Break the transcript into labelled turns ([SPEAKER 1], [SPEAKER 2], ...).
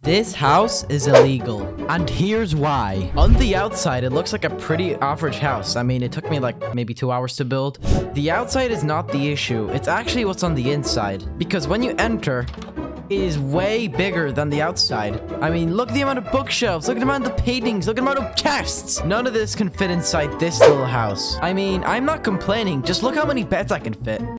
[SPEAKER 1] This house is illegal, and here's why. On the outside, it looks like a pretty average house. I mean, it took me like maybe 2 hours to build. The outside is not the issue. It's actually what's on the inside. Because when you enter, it is way bigger than the outside. I mean, look at the amount of bookshelves. Look at the amount of paintings. Look at the amount of chests. None of this can fit inside this little house. I mean, I'm not complaining. Just look how many beds I can fit.